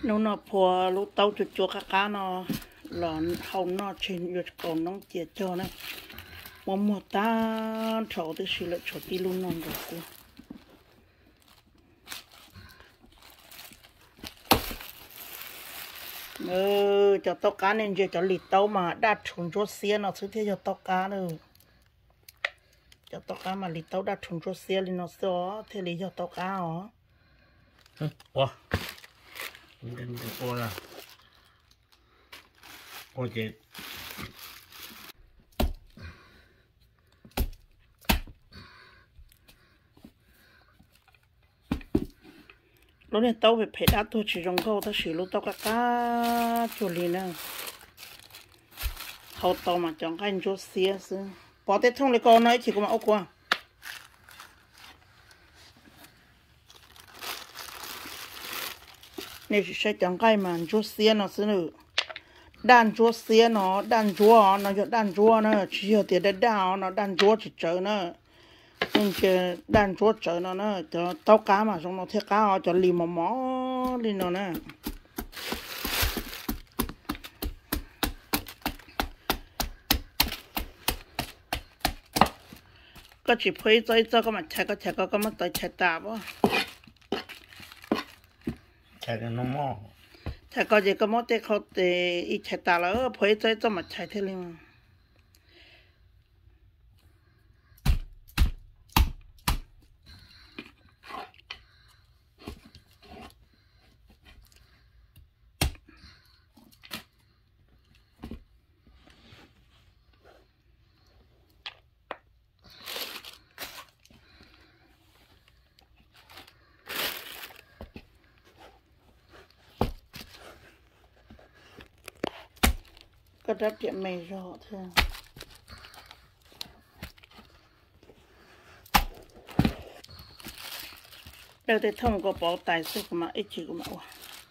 nếu nó phù lúc tàu chuột chuột cá nó lợn hồng nó trên yuột còn nó chia cho nó một ta chỗ thì xí lại chỗ đi luôn non được cô cho tàu cá nên giờ cho lịt tàu mà đã trúng chỗ xe nó thứ thế cho tàu cá nữa cho tàu cá mà lịt tàu đã trúng chỗ xe thì nó xó thế lý cho tàu cá hả? Ủa, đừng cô là cô chị lúc này tàu phải đá tôi chỉ dùng câu ta chỉ lúc tàu cá chỗ lì nè hậu tàu mà chọn cái chỗ xe xứ bỏ tết thông lại con nói chỉ có mà ốc qua này sẽ chọn cái mà chỗ xe nó xứ nữa đàn chỗ xe nó đàn chỗ nó cho đàn chỗ nữa chỉ có tiền để đào nó đàn chỗ chỉ chờ nữa nên cái đàn chỗ chờ nó nữa cho tàu cá mà xong nó thiết cá họ cho lì mỏ lên nó nè có chỉ phải chơi cho cái mặt chạy cái mặt tới chạy tạm á chạy cái nó mò chạy cái gì cái mặt tớiเขาđể ít chạy tạm là phải chơi cho mặt chạy thế liền cái đất điện mày rõ thôi đâu để thông có bảo tài sức mà ít chỉ của mày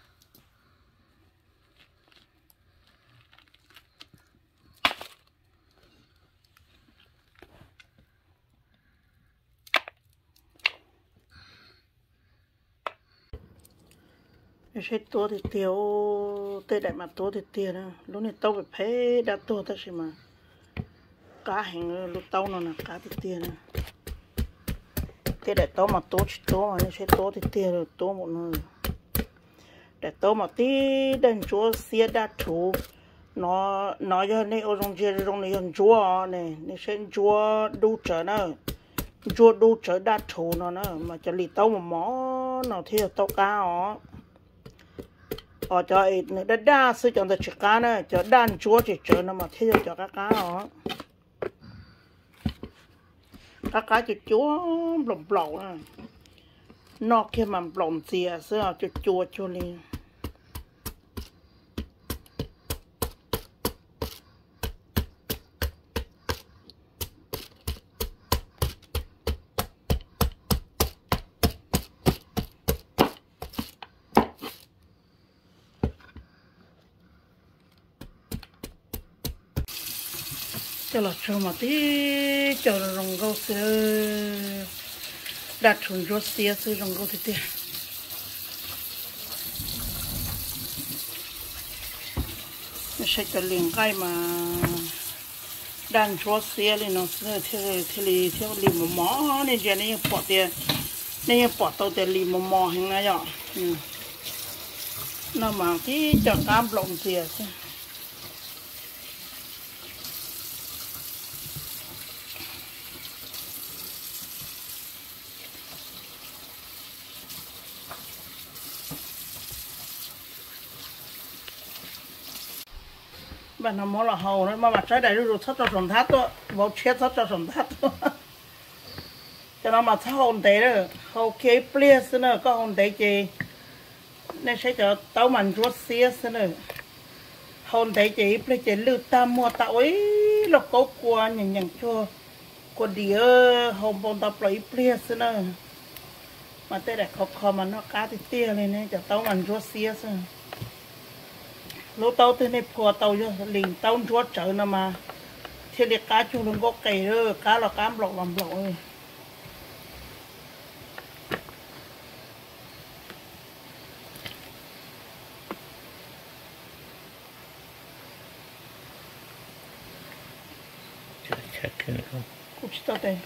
sẽ tua thì tiêu tê đại mà tua thì tiền nữa lúc này tao phải phê đã tua ta xem mà cá hình lúc tao nó là cá thì tiền nữa tê đại tao mà tua chỉ tua mà sẽ tua thì tiền rồi tua một nơi để tao mà tí đền chúa xia đã thủ nó cho nên ở trong kia trong này hơn chúa này nên sẽ chúa đu trở nữa chúa đu trở đã thủ nó nữa mà cho lì tao mà mỏ nó thì tao cá ó cho ít nữa đa số chọn được cá nữa cho đàn chúa chỉ chờ nó mà theo cho các cá đó các cá cho chúa lồng lồng nè nó kia mà lồng xìa xưa cho chúa cho lên cho là cho mà tí cho là rồng gấu xưa đặt thùng rốt xía xưa rồng gấu thì nó sẽ cho liền cái mà đàn rốt xía lên nó xưa theo lì mỏ nên giờ này bỏ tiền nên bỏ tàu tiền lì mỏ hình này rồi nó mà tí cho cam lồng xía bạn nó mỏ là hầu đấy mà mặt trái đầy rồi thắt cho sồn thắt đó vào chết thắt cho sồn thắt cho nó mà thắt hồn tế đó hầu kia ple xí nữa có hồn tế gì nên sẽ cho tao mình ruột xía xí nữa hồn tế gì ple chỉ lưu tam mua tao ấy là có qua nhận cho qua đĩa hồn bồn tao ple xí nữa mà tới để khó mà nó cá thì tia lên này cho tao mình ruột xía xí lúc tao tới này phùa tao cho liền tao chúa trở nó mà thì để cá chung đừng có cày nữa cá là cá lọc làm lọc rồi check cái này không cũng chỉ tao đây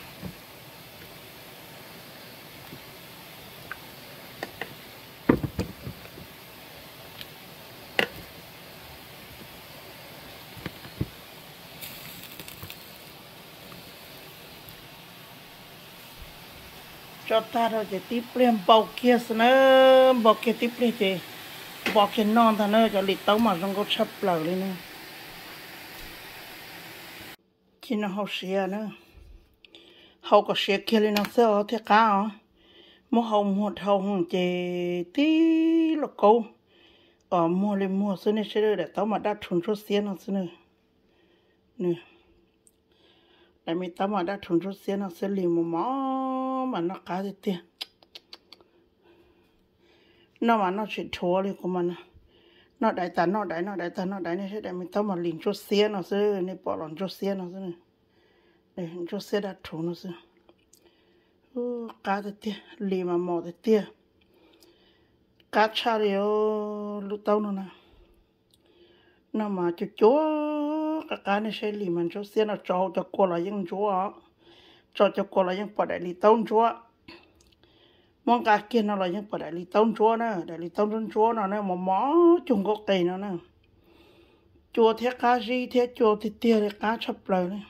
cho ta rồi chỉ tiếp lên bọc kia nữa bọc kia tiếp lên chỉ bọc kia non thằng nữa cho lịch tấu mà trong có sắp lở lên nữa khi nó học xe nữa học có xe kia lên nó sẽ ở thế cả hả mua hồng một hồng chỉ tí là câu ở mua lên mua xưa này sẽ để tao mà đã thùng số xe nó xưa này nè tại mình tao mà đã thùng số xe nó sẽ liền một mỏ mà nó cá thì tiền nó mà nó chỉ thua đi của mình nó đại ta nó đại này sẽ để mình tao mà liền số xe nó sẽ này bỏ lỏng số xe nó sẽ này để số xe đã thùng nó sẽ cá thì tiền liền mà mỏ thì tiền cá cha thì lúc tao nó nè nó mà chúa các cá này sẽ liền mình số xe nó cho cô là những chúa cho cô là những bỏ đại lý tao chúa mong cá kia nó là những bỏ đại lý tao chúa nè đại lý tao chúa nó nè mà mó chung có cây nó nè chúa thế cá gì thế chúa thì tiền thì cá chập lời này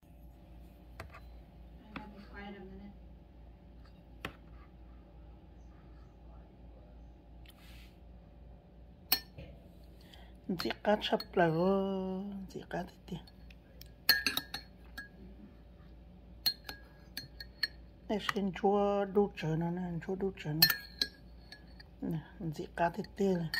chỉ cá chập lời chỉ cá thì tiền này xin chúa đu trở nó nè chúa đu trở nè chỉ cá thì tiền này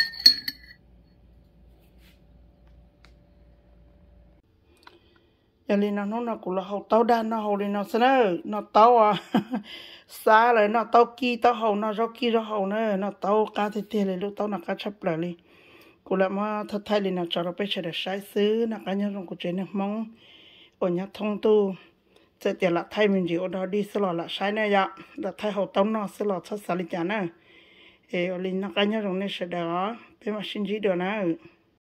giờ lên nó cũng là hậu tàu đan nó hậu lên nó xem nó tàu à xa lại nó tàu kia tàu hậu nó rau kia rau hậu nữa nó tàu cá thì tiền lại lúc tàu nó cá chập lại đi cũng là mà thật thay lên nó cho nó bây giờ để sai xứ nó cá nhân trong cuộc chuyện này mong ở nhà thông tu sẽ tiền là thay mình chỉ ở đó đi sẽ là sai này vậy là thay hậu tàu nó sẽ là thật sai lịch nữa ở lên nó cá nhân trong này sẽ đó bên mà xin chỉ được nữa